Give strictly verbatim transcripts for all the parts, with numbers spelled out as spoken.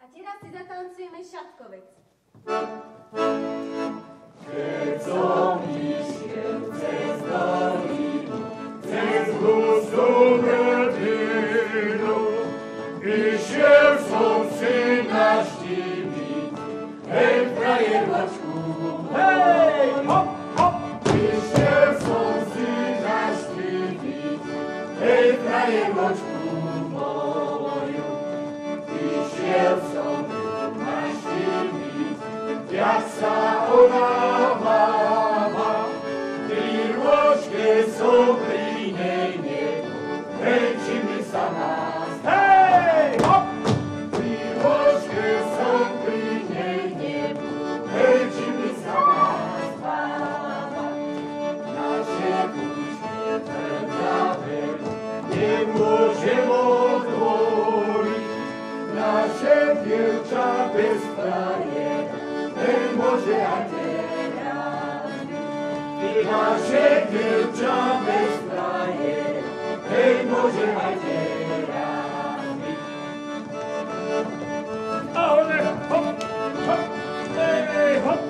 A teraz si zatancujeme Šatkovec. Keď som išiel cez dolinu, cez hustú hrdinu, išiel som si naštíviť, hej, frajeročku, hej, hop, hop. Išiel som si naštíviť, hej, frajeročku moju. Išiel som naštíviť, jak sa ona máva, pri rôčke som pri nej nebol, hej, či mi sa nás, hej, hop! Pri rôčke som pri nej nebol, hej, či mi sa nás máva. Naše kúčky trdavé nemôžem otvoriť, naše dievča bez frajera nemôže aj teraz byť. I naše dievča bez frajera nemôže aj teraz byť. Ale hop, hop, ej, hop.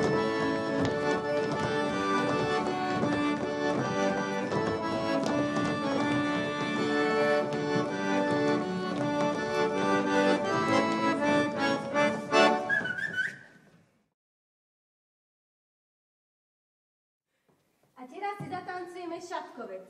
A teraz si zatancujeme Šatkovec.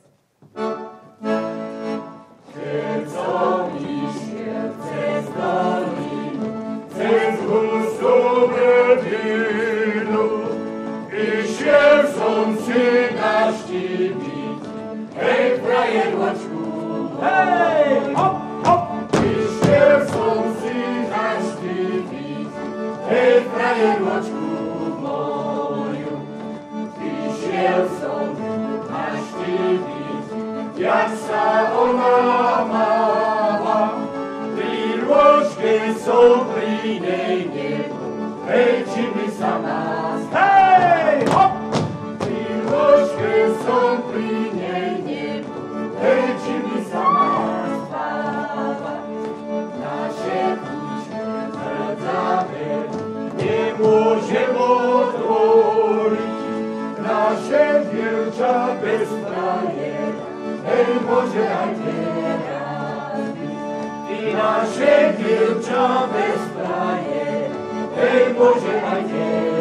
Keď som išiel cez dolinu, cez hustú hrdinu, išiel som si naštíviť, hej, frajeročku, hej, hop, hop. Išiel som si naštíviť, hej, frajeročku moju. Išiel som naštíviť, jak sa ona máva, pri rôčke som pri nej nebol, hej, či mi sa nás, hej, hop! Pri rôčke som pri nej nebol, hej, či mi sa nás máva. Naše kúčky trdavé nemôžem otvoriť, naše dievča bez frajera nemôže aj teraz byť. I naše dievča bez frajera nemôže aj teraz byť.